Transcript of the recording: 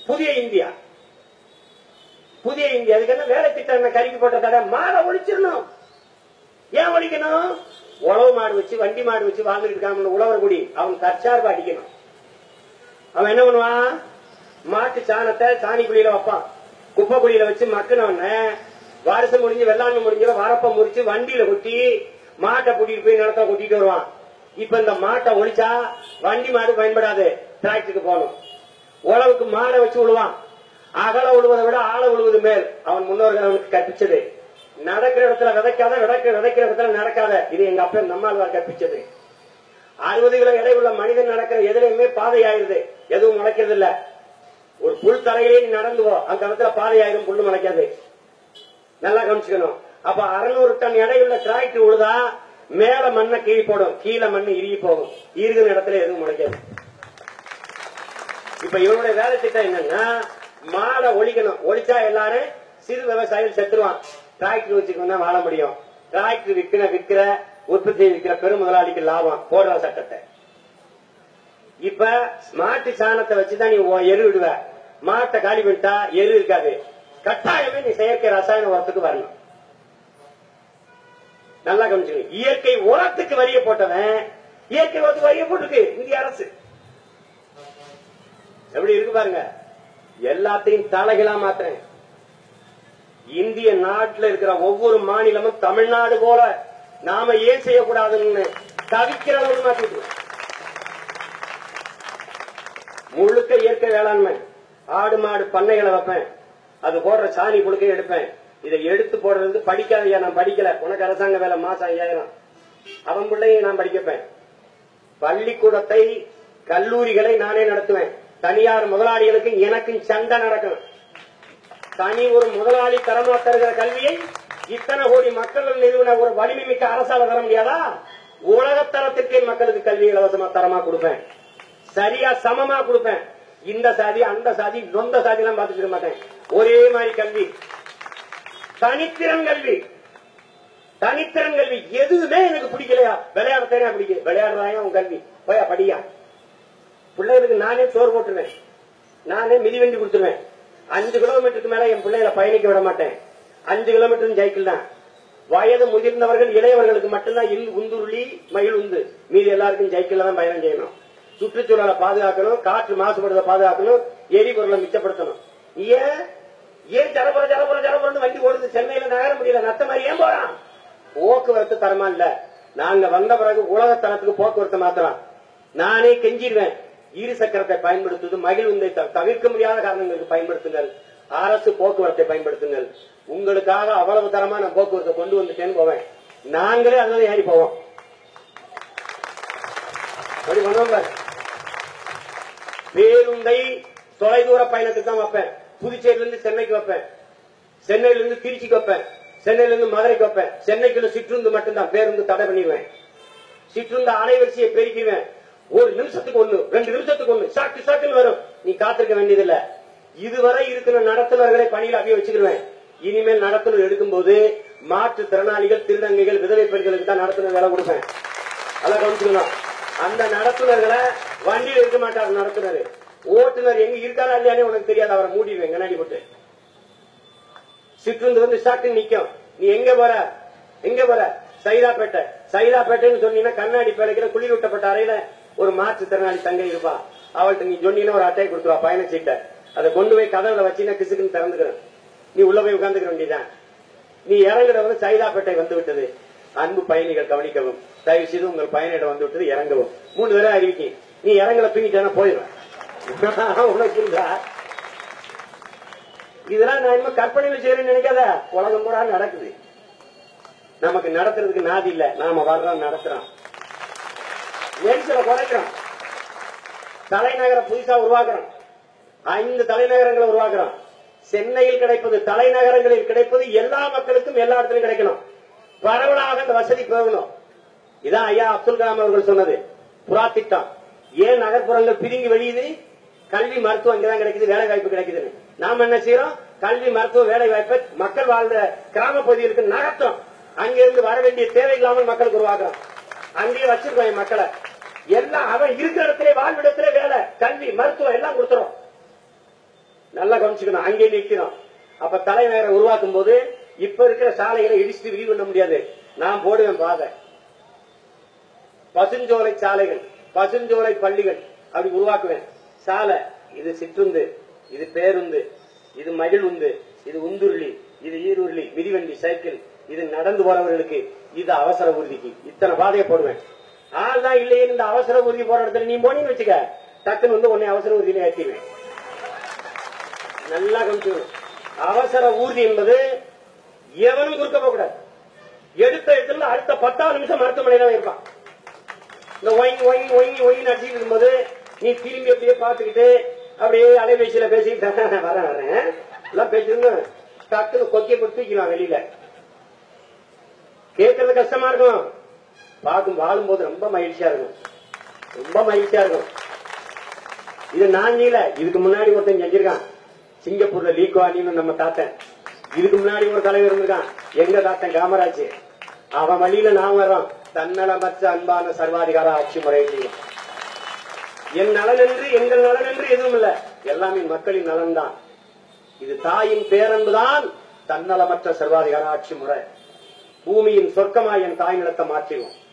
புதிய இந்தியா. புதிய இந்தியா அதுக்கு என்ன வேலை திட்டம் கறிக்கு போட்ட தடை மாடை ஒழிச்சிடணும். ஏன் ஒழிக்கணும்? உழவு மாடு வச்சு வண்டி மாடு வச்சு வாழ்ந்துட்டு இருக்காங்க உழவர் குடி, அவன் தற்சார்பு அடிக்கணும். அவன் என்ன பண்ணுவான்? மாட்டு சாணத்தை சாணி குழியில வைப்பான், குப்பை குழியில வச்சு மக்குனவன வாரிசு முடிஞ்சு வெள்ளாண்மை முடிஞ்ச வரப்ப முறிச்சு வண்டியில கொட்டி மாட்டை கூட்டிட்டு போய் நிலத்தை கொட்டிட்டு வருவான். இப்ப இந்த மாட்டை ஒழிச்சா வண்டி மாடு பயன்படாது, டிராக்டருக்கு போகணும். உழவுக்கு மாடை வச்சு விழுவான். அகல உழுவதை விட ஆழ உழுவது மேல் அவன் முன்னோர்கள் அவனுக்கு கற்பிச்சது. நடக்கிற இடத்துல விதைக்காத, விதைக்கிற இடத்துல நடக்காத, இது எங்க அப்பா நம்மாழ்வார் கற்பிச்சது. 60 கிலோ எடை உள்ள மனிதன் நடக்கிற எதிரையுமே பாதை ஆயிருது, எதுவும் முளைக்கிறது இல்ல. ஒரு புல் தரையிலே நீ நடந்துவோ, அந்த இடத்துல பாதை ஆயிரும், புல்லு முளைக்காது. நல்லா கவனிச்சுக்கணும். அப்ப 600 டன் எடையுள்ள டிராக்டர் உழுதா மேல மண்ணை கீழே போடும், கீழே மண்ணு இறுகி போகும், இருக்கிற இடத்துல எதுவும் முளைக்காது. இப்ப இவனுடைய வேலை திட்டம் என்னன்னா மாடை ஒழிக்கணும். ஒழிச்சா எல்லாரும் சிறு விவசாயிகள் செத்துருவான். டிராக்டர் வச்சுக்கணும் வாழ முடியும். டிராக்டர் விற்கிற உற்பத்தி விற்கிற பெரும் முதலாளிக்கு லாபம் போடுற சட்டத்தை. இப்ப மாட்டு சாணத்தை வச்சுதான் நீ எரு விடுவ. மாட்டை காலி பண்ணிட்டா எரு இருக்காது. கட்டாயமே நீ செயற்கை ரசாயன உரத்துக்கு வரணும். நல்லா கவனிச்சுக்கணும். இயற்கை உரத்துக்கு வரிய போட்டவன் இயற்கை உரத்துக்கு வரிய போட்டுருக்கு இந்திய அரசு. எப்படி இருக்கு பாருங்க. எல்லாத்தையும் தலைகளா மாத்திரேன். இந்திய நாட்டில் இருக்கிற ஒவ்வொரு மாநிலமும் தமிழ்நாடு போல நாம ஏன் செய்யக்கூடாதுன்னு தவிக்கிற அளவுக்கு மாற்றிட்டு முழுக்க இயற்கை வேளாண்மை. ஆடு மாடு பண்ணைகளை வைப்பேன், அது போடுற சாணி புழுக்கை எடுப்பேன். இதை எடுத்து போடுறது படிக்காதையா, நான் படிக்கல, உனக்கு அரசாங்க வேலை மாசம் 5000, அவன் பிள்ளையை நான் படிக்கப்பேன். பள்ளிக்கூடத்தை கல்லூரிகளை நானே நடத்துவேன். தனியார் முதலாளிகளுக்கு எனக்கும் சண்டை நடக்கும். தனி ஒரு முதலாளி தரமா தருகிற கல்வியை இத்தனை கோடி மக்கள் நிறுவன ஒரு வலிமை மிக்க அரசால தர முடியாதா? உலகத்தரத்திற்கே மக்களுக்கு கல்வி இலவசமா தரமா கொடுப்பேன், சரியா சமமா கொடுப்பேன். இந்த சாதி அந்த சாதி நொந்த சாதி எல்லாம் பார்த்துக்க மாட்டேன். ஒரே மாதிரி கல்வி, தனித்திறன் கல்வி. தனித்திறன் கல்வி எதுவுமே எனக்கு பிடிக்கலையா? விளையாடுறதே பிடிக்கும். விளையாடுறாயா உன் கல்வி, போயா படியா. பிள்ளைகளுக்கு நானே சோறு போட்டுருவேன், நானே மிதிவண்டி கொடுத்துருவேன். 5 கிலோமீட்டருக்கு மேல என் பிள்ளைகளை பயணிக்க விட மாட்டேன். 5 கிலோமீட்டர் சைக்கிள் தான். வயது முதிர்ந்தவர்கள் இளையவர்களுக்கு மட்டும்தான் உந்துருளி மயில் உந்து, மீது எல்லாருக்கும் சைக்கிள் தான் பயணம் செய்யணும். சுற்றுச்சூழலை பாதுகாக்கணும், காற்று மாசுபடுறதை பாதுகாக்கணும், எரிபொருளை மிச்சப்படுத்தணும். ஏன் ஜரபுரம் வண்டி ஓடுது, சென்னையில நகர முடியல, நத்த மாதிரி ஏன் போறான்? போக்குவரத்து தரமா இல்ல. நாங்க வந்த பிறகு உலக தரத்துக்கு போக்குவரத்து மாத்திரம். நானே கெஞ்சிடுவேன், இரு சக்கரத்தை பயன்படுத்துவது மகிழ்வுந்தை தவிர்க்க முடியாத காரணங்களுக்கு பயன்படுத்துங்கள். அரசு போக்குவரத்தை பயன்படுத்துங்கள். உங்களுக்காக அவ்வளவு தரமான போக்குவரத்தை கொண்டு வந்துட்டேன்னு போவேன். நாங்களே அதுல ஏறி போவோம். அப்படி பண்ணுவோம். பேருந்தை தொலைதூர பயணத்துக்கு தான் வைப்பேன். புதுச்சேரியிலிருந்து சென்னைக்கு வைப்பேன், சென்னையிலிருந்து திருச்சிக்கு வைப்பேன், சென்னையிலிருந்து மதுரைக்கு வைப்பேன். சென்னைக்குள்ள சிற்றுந்து மட்டும்தான், பேருந்து தடை பண்ணிடுவேன். சிற்றுந்து அலைவரிசையை பெருக்கிடுவேன். 1 நிமிஷத்துக்கு 1, 2 நிமிஷத்துக்கு 1, சாக்கு சாக்குன்னு வரும். நீ காத்திருக்க வேண்டியதில்லை. இதுவரை இருக்கிற நடத்துனர்களை பணியில் அப்படியே வச்சுக்கிடுவேன். இனிமேல் நடத்துனர் எடுக்கும்போது மாற்றுத்திறனாளிகள், திருநங்கைகள், விதவை பெண்களுக்கு தான் நடத்துனர் வேலை கொடுப்பேன். அதான் கவனிச்சுக்கணும். அந்த நடத்துனர்களை வண்டியில் இருக்க மாட்டார் நடத்துனர். ஓட்டுநர் எங்க இருக்காரா இல்லையானே உனக்கு தெரியாது, அவரை மூடிடுவேன் கண்ணாடி போட்டு. சிற்றுந்து வந்து சாக்கு நிக்கும். நீ எங்க போற? சைதாப்பேட்டை. சைதாப்பேட்டைன்னு சொன்னீங்கன்னா கண்ணாடி பேழைக்கிற குளிரூட்டப்பட்ட அறையில ஒரு மாற்றுத்திறனாளி தங்கை இருப்பா. அவள்கிட்ட நீ சொன்னீங்கன்னா ஒரு அட்டையை கொடுத்துருவா, பயணச்சீட்டை. அதை கொண்டு போய் கதவுல வச்சீங்கன்னா கிசுக்குன்னு திறந்துக்கிறேன். நீ உள்ள போய் உட்கார்ந்துக்க வேண்டியதான். நீ இறங்குற வந்து சைதாப்பேட்டை வந்து விட்டது. அன்பு பயணிகள் கவனிக்கவும், தயவு செய்து உங்கள் பயணிடம் வந்து விட்டது, இறங்கவும். 3 தடவை அறிவிக்கி. நீ இறங்கல தூங்கிட்டா போயிடுவேன். உனக்கு இதெல்லாம் நான் இன்னும் கற்பனையில் செய்யறேன்னு நினைக்காத. உலகம் பூரா நடக்குது. நமக்கு நடத்துறதுக்கு நாதி இல்ல, நாம வர்றோம் நடத்துறோம். நெரிசலை குறைக்கிறோம். தலைநகரை புதுசா உருவாக்குறோம். 5 தலைநகரங்களை உருவாக்குறோம். சென்னையில் கிடைப்பது, தலைநகரங்களில் கிடைப்பது எல்லா மக்களுக்கும் எல்லா இடத்திலும் கிடைக்கணும். பரவலாக இந்த வசதி பெறணும். இதான் ஐயா அப்துல் கலாம் அவர்கள் சொன்னது, புறா திட்டம். ஏன் நகர்ப்புறங்கள் பிரிங்கி வெளியுது? கல்வி மருத்துவம் இங்கதான் கிடைக்குது, வேலை வாய்ப்பு கிடைக்குது. நாம என்ன செய்யறோம்? கல்வி மருத்துவ வேலை வாய்ப்பை மக்கள் வாழ்ந்த கிராம பகுதிகளுக்கு நகர்த்தோம். அங்கிருந்து வர வேண்டிய தேவை இல்லாமல் மக்களுக்கு உருவாக்குறோம். அங்கேயே வச்சிருக்கோம் மக்களை. எல்லாம் அவன் இருக்கிற இடத்திலே, வாழ்விடத்திலே வேலை, கல்வி, மருத்துவம் எல்லாம் கொடுத்துரும். நல்லா கவனிச்சுக்கணும். அங்கே நிற்கிறோம். அப்ப தலைநகரை உருவாக்கும் போது இப்ப இருக்கிற சாலைகளை இடிச்சுட்டு விரிவு பண்ண முடியாது. நான் போடுவேன் பாதை, பசுஞ்சோலை சாலைகள், பசுஞ்சோலை பள்ளிகள் அப்படி உருவாக்குவேன். சாலை இது சிற்றுந்து, இது பேருந்து, இது மகிழுந்து, இது உந்துருளி, இது ஈருருளி, மிதிவண்டி, சைக்கிள், இது நடந்து போறவர்களுக்கு, இது அவசர ஊர்திக்கு. இத்தனை பாதையை போடுவேன். ஆள் தான் இல்லையே இந்த அவசர ஊர்தி போற இடத்துல நீ போனீன்னு வச்சுக்க, டக்குன்னு உன்னை அவசர ஊர்தியில ஏற்றிடுவேன். நல்லா கவனிச்சுக்கணும். அவசர ஊர்தி என்பது எவனும் குறுக்க போக கூடாது. எடுத்த இடத்துல அடுத்த 10 நிமிஷம் மருத்துவமனையில இருப்பான். இந்த ஒயின் ஒயின் ஒயின் ஒயின் அடிச்சுட்டு இருக்கும்போது நீ திரும்பி அப்படியே பார்த்துக்கிட்டு அப்படியே அலைபேசியில பேசிக்கிட்டு வரேன் எல்லாம் பேசிட்டு டக்குன்னு கொக்கிய போட்டு தூக்கலாம் வெளியில. கேட்கறது கஷ்டமா இருக்கும், பார்க்கும் வாழும்போது ரொம்ப மகிழ்ச்சியா இருக்கும், ரொம்ப மகிழ்ச்சியா இருக்கும். இது நான் செய்யல, இதுக்கு முன்னாடி ஒருத்தன் செஞ்சிருக்கான். சிங்கப்பூர்ல லீக்வானின்னு நம்ம தாத்தன், இதுக்கு முன்னாடி ஒரு தலைவர் இருந்திருக்கான், எங்க தாத்தன் காமராஜ். அவன் வழியில நான் வர்றோம். தன்னலமற்ற அன்பான சர்வாதிகார ஆட்சி முறை செய்யும். என் நலன் என்று எங்கள் நலன் என்று எதுவும் இல்ல, எல்லாமே மக்களின் நலன் தான். இது தாயின் பேரன்புதான் தன்னலமற்ற சர்வாதிகார ஆட்சி முறை. பூமியின் சொர்க்கமாய் என் தாய் நிலத்தை மாற்றிடுவோம்.